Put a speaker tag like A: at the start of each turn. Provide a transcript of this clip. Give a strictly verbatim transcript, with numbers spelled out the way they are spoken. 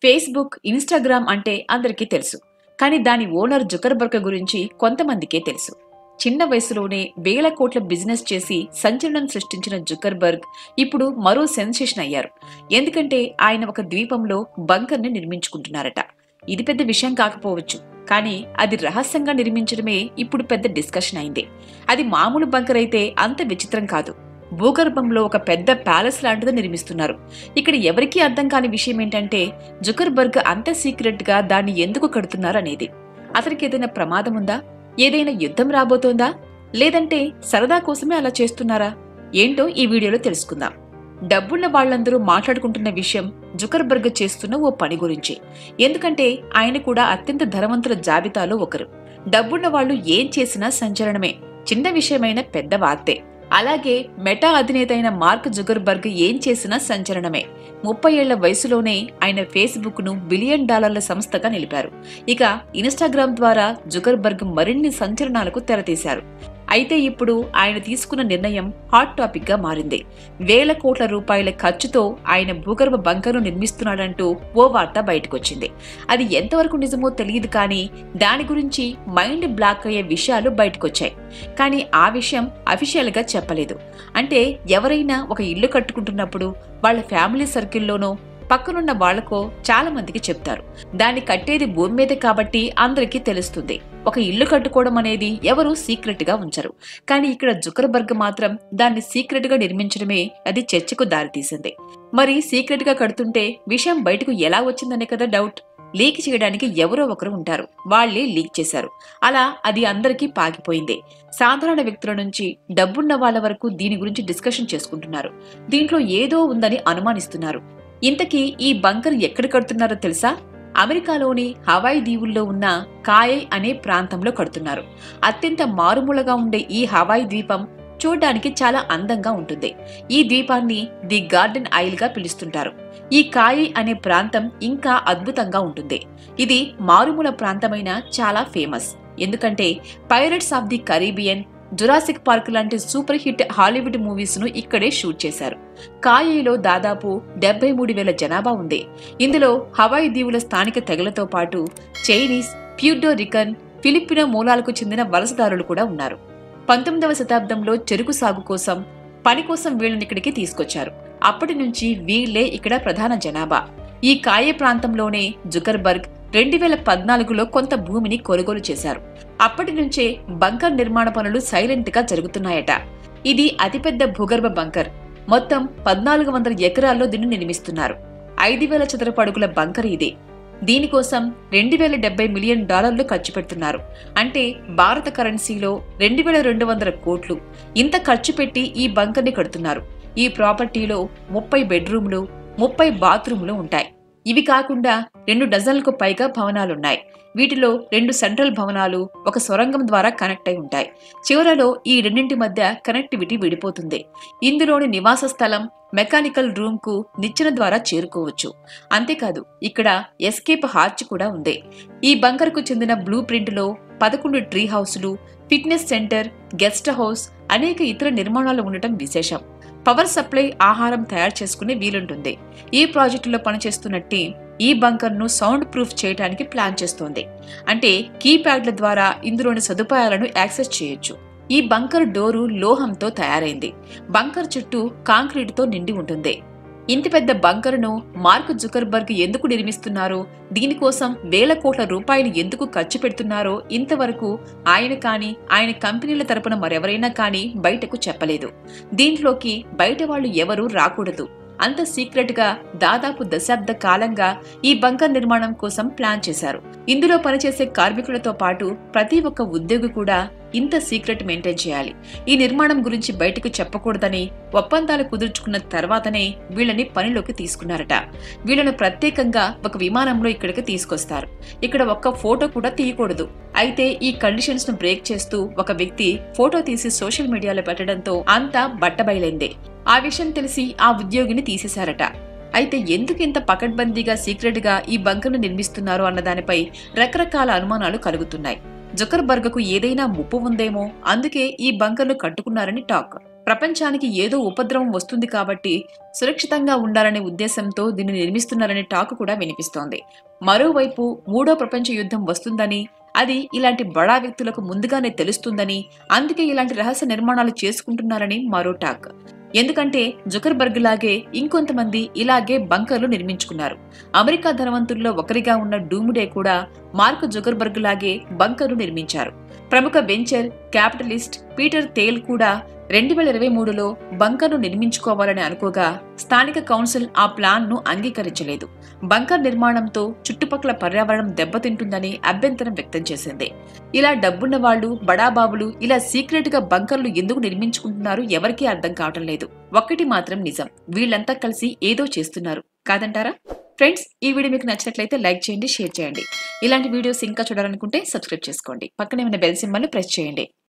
A: Facebook, Instagram అంటే అందరికీ తెలుసు. కానీ దాని ఓనర్ జుకర్బర్గ్ గురించి కొంతమందికే తెలుసు. చిన్న వయసులోనే వేల కోట్ల బిజినెస్ చేసి సంచలనం సృష్టించిన జుకర్బర్గ్ ఇప్పుడు మరో సెన్సేషన్ అయ్యారు. ఎందుకంటే ఆయన ఒక ద్వీపంలో బంకర్ని నిర్మించుకుంటున్నారట. ఇది పెద్ద విషయం కాకపోవచ్చు, కానీ అది రహస్యంగా నిర్మించడమే ఇప్పుడు పెద్ద డిస్కషన్ అయింది. అది మామూలు బంకర్ అయితే అంత విచిత్రం కాదు. భూగర్భంలో ఒక పెద్ద ప్యాలెస్ లాంటిది నిర్మిస్తున్నారు. ఇక్కడ ఎవరికీ అర్థం కాని విషయం ఏంటంటే జుకర్బర్గ్ అంత సీక్రెట్ గా దాన్ని ఎందుకు కడుతున్నారు అనేది. అతనికి ఏదైనా ప్రమాదం ఉందా? ఏదైనా యుద్ధం రాబోతోందా? లేదంటే సరదా కోసమే అలా చేస్తున్నారా? ఏంటో ఈ వీడియోలో తెలుసుకుందాం. డబ్బున్న వాళ్లందరూ మాట్లాడుకుంటున్న విషయం జుకర్బర్గ్ చేస్తున్న ఓ పని గురించి. ఎందుకంటే ఆయన కూడా అత్యంత ధనవంతుల జాబితాలో ఒకరు. డబ్బున్న వాళ్ళు ఏం చేసినా సంచలనమే, చిన్న విషయమైన పెద్ద వార్తే. అలాగే మెటా అధినేత అయిన మార్క్ జుకర్బర్గ్ ఏం చేసినా సంచలనమే. ముప్పై ఏళ్ల వయసులోనే ఆయన ఫేస్బుక్ ను బిలియన్ డాలర్ల సంస్థగా నిలిపారు. ఇక ఇన్‌స్టాగ్రామ్ ద్వారా జుకర్బర్గ్ మరిన్ని సంచలనాలకు తెరతీశారు. అయితే ఇప్పుడు ఆయన తీసుకున్న నిర్ణయం హాట్ టాపిక్ గా మారింది. వేల కోట్ల రూపాయల ఖర్చుతో ఆయన భూగర్భ బంకర్ను నిర్మిస్తున్నాడంటూ ఓ వార్త బయటకొచ్చింది. అది ఎంతవరకు నిజమో తెలియదు, కానీ దాని గురించి మైండ్ బ్లాక్ అయ్యే విషయాలు బయటకొచ్చాయి. కానీ ఆ విషయం అఫీషియల్ గా చెప్పలేదు. అంటే ఎవరైనా ఒక ఇల్లు కట్టుకుంటున్నప్పుడు వాళ్ళ ఫ్యామిలీ సర్కిల్లోనో పక్కనున్న వాళ్లకో చాలా మందికి చెప్తారు. దాన్ని కట్టేది భూమి మీదే కాబట్టి అందరికీ తెలుస్తుంది. ఒక ఇల్లు కట్టుకోవడం అనేది ఎవరూ సీక్రెట్ గా ఉంచరు. కానీ ఇక్కడ జుకర్బర్గ్ మాత్రం దాన్ని సీక్రెట్ గా నిర్మించడమే అది చర్చకు దారితీసింది. మరి సీక్రెట్ గా కడుతుంటే విషయం బయటకు ఎలా వచ్చిందనే కదా డౌట్. లీక్ చేయడానికి ఎవరో ఒకరు ఉంటారు, వాళ్లే లీక్ చేశారు. అలా అది అందరికీ పాకిపోయింది. సాధారణ వ్యక్తుల నుంచి డబ్బున్న వాళ్ల వరకు దీని గురించి డిస్కషన్ చేసుకుంటున్నారు. దీంట్లో ఏదో ఉందని అనుమానిస్తున్నారు. ఇంతకీ ఈ బంకర్ ఎక్కడ కడుతున్నారో తెలుసా? అమెరికాలోని హవాయి దీవుల్లో ఉన్న కాయై అనే ప్రాంతంలో కడుతున్నారు. అత్యంత మారుమూలగా ఉండే ఈ హవాయి ద్వీపం చూడ్డానికి చాలా అందంగా ఉంటుంది. ఈ ద్వీపాన్ని ది గార్డెన్ ఐల్ గా పిలుస్తుంటారు. ఈ కాయై అనే ప్రాంతం ఇంకా అద్భుతంగా ఉంటుంది. ఇది మారుమూల ప్రాంతమైన చాలా ఫేమస్. ఎందుకంటే Pirates of the Caribbean, Jurassic Park లాంటి సూపర్ హిట్ హాలీవుడ్ మూవీస్ ను ఇక్కడే షూట్ చేశారు. కాయైలో దాదాపు డెబ్బై మూడు వేల జనాభా ఉంది. ఇందులో హవాయి దీవుల స్థానిక తెగలతో పాటు చైనీస్, ప్యూర్టో రికన్, ఫిలిపినో మూలాలకు చెందిన వలసదారులు కూడా ఉన్నారు. పంతొమ్మిదవ శతాబ్దంలో చెరుకు సాగు కోసం, పని కోసం వీళ్ళని ఇక్కడికి తీసుకొచ్చారు. అప్పటి నుంచి వీళ్లే ఇక్కడ ప్రధాన జనాభా. ఈ కాయై ప్రాంతంలోనే జుకర్బర్గ్ రెండు వేల పద్నాలుగులో కొంత భూమిని కొనుగోలు చేశారు. అప్పటి నుంచే బంకర్ నిర్మాణ పనులు సైలెంట్ గా జరుగుతున్నాయట. ఇది అతిపెద్ద భూగర్భ బంకర్. మొత్తం పద్నాలుగు వందల ఎకరాల్లో దీన్ని నిర్మిస్తున్నారు. ఐదు వేల చదరపు అడుగుల బంకర్ ఇది. దీనికోసం రెండు వేల డెబ్బై మిలియన్ డాలర్లు ఖర్చు పెడుతున్నారు. అంటే భారత కరెన్సీలో రెండు వేల రెండు వందల కోట్లు. ఇంత ఖర్చు పెట్టి ఈ బంకర్ ని కడుతున్నారు. ఈ ప్రాపర్టీలో ముప్పై బెడ్రూమ్లు, ముప్పై బాత్రూమ్లు ఉంటాయి. ఇవి కాకుండా రెండు డజన్లకు పైగా భవనాలున్నాయి. వీటిలో రెండు సెంట్రల్ భవనాలు ఒక సొరంగం ద్వారా కనెక్ట్ అయి ఉంటాయి. చివరలో ఈ రెండింటి మధ్య కనెక్టివిటీ విడిపోతుంది. ఇందులోని నివాస స్థలం, మెకానికల్ రూమ్ కు నిచ్చెన ద్వారా చేరుకోవచ్చు. అంతేకాదు ఇక్కడ ఎస్కేప్ హార్చ్ కూడా ఉంది. ఈ బంకర్ కు చెందిన బ్లూ ప్రింట్ లో పదకొండు ట్రీ హౌస్లు, ఫిట్నెస్ సెంటర్, గెస్ట్ హౌస్, అనేక ఇతర నిర్మాణాలు ఉండటం విశేషం. పవర్ సప్లై, ఆహారం తయారు చేసుకునే వీలుంటుంది. ఈ ప్రాజెక్టులో పనిచేస్తున్న టీం ఈ బంకర్ ను సౌండ్ ప్రూఫ్ చేయడానికి ప్లాన్ చేస్తోంది. అంటే కీప్యాడ్ల ద్వారా ఇందులోని సదుపాయాలను యాక్సెస్ చేయొచ్చు. ఈ బంకర్ డోరు లోహంతో తయారైంది. బంకర్ చుట్టూ కాంక్రీట్ తో నిండి ఉంటుంది. ఇంత పెద్ద బంకర్ను మార్క్ జుకర్బర్గ్ ఎందుకు నిర్మిస్తున్నారో, దీనికోసం వేల కోట్ల రూపాయలు ఎందుకు ఖర్చు పెడుతున్నారో ఇంతవరకు ఆయన కానీ ఆయన కంపెనీల తరపున మరెవరైనా కానీ బయటకు చెప్పలేదు. దీంట్లోకి బయట వాళ్ళు ఎవరూ రాకూడదు. అంత సీక్రెట్ గా దాదాపు దశాబ్ద కాలంగా ఈ బంకర్ నిర్మాణం కోసం ప్లాన్ చేశారు. ఇందులో పనిచేసే కార్మికులతో పాటు ప్రతి ఒక్క ఉద్యోగి కూడా ఇంత సీక్రెట్ మెయింటైన్ చేయాలి. ఈ నిర్మాణం గురించి బయటకు చెప్పకూడదని ఒప్పందాలు కుదుర్చుకున్న తర్వాతనే వీళ్ళని పనిలోకి తీసుకున్నారట. వీళ్ళను ప్రత్యేకంగా ఒక విమానంలో ఇక్కడికి తీసుకొస్తారు. ఇక్కడ ఒక్క ఫోటో కూడా తీయకూడదు. అయితే ఈ కండిషన్స్ ను బ్రేక్ చేస్తూ ఒక వ్యక్తి ఫోటో తీసి సోషల్ మీడియాలో పెట్టడంతో అంతా బట్టబయలైంది. ఆ విషయం తెలిసి ఆ ఉద్యోగిని తీసేశారట. అయితే ఎందుకు ఇంత పకడ్బందీగా సీక్రెట్ గా ఈ బంకర్ను నిర్మిస్తున్నారు అన్న దానిపై రకరకాల అనుమానాలు కలుగుతున్నాయి. జుకర్బర్గ్ కు ఏదైనా ముప్పు ఉందేమో, అందుకే ఈ బంకర్ను కట్టుకున్నారని టాక్. ప్రపంచానికి ఏదో ఉపద్రవం వస్తుంది కాబట్టి సురక్షితంగా ఉండాలనే ఉద్దేశంతో దీన్ని నిర్మిస్తున్నారనే టాక్ కూడా వినిపిస్తోంది. మరోవైపు మూడో ప్రపంచ యుద్ధం వస్తుందని, అది ఇలాంటి బడా వ్యక్తులకు ముందుగానే తెలుస్తుందని, అందుకే ఇలాంటి రహస్య నిర్మాణాలు చేసుకుంటున్నారని మరో టాక్. ఎందుకంటే జుకర్బర్గ్ లాగే ఇంకొంతమంది ఇలాగే బంకర్లు నిర్మించుకున్నారు. అమెరికా ధనవంతుల్లో ఒకరిగా ఉన్న డూమ్డే కూడా మార్క్ జుకర్బర్గ్ లాగే బంకర్ను నిర్మించారు. ప్రముఖ వెంచర్ క్యాపిటలిస్ట్ పీటర్ థేల్ కూడా రెండు వేల ఇరవై మూడులో బంకర్ను నిర్మించుకోవాలని అనుకోగా స్థానిక కౌన్సిల్ ఆ ప్లాన్ ను అంగీకరించలేదు. బంకర్ నిర్మాణంతో చుట్టుపక్కల పర్యావరణం దెబ్బతింటుందని అభ్యంతరం వ్యక్తం చేసింది. ఇలా డబ్బున్న వాళ్లు, బడాబాబులు ఇలా సీక్రెట్ గా బంకర్లు ఎందుకు నిర్మించుకుంటున్నారు ఎవరికీ అర్థం కావటం లేదు. ఒక్కటి మాత్రం నిజం, వీళ్లంతా కలిసి ఏదో చేస్తున్నారు కాదంటారా? ఫ్రెండ్స్, ఈ వీడియో మీకు నచ్చినట్లయితే లైక్ చేయండి, షేర్ చేయండి. ఇలాంటి వీడియోస్ ఇంకా చూడాలనుకుంటే సబ్స్క్రైబ్ చేసుకోండి. పక్కనే ఉన్న బెల్ సింబల్ ని ప్రెస్ చేయండి.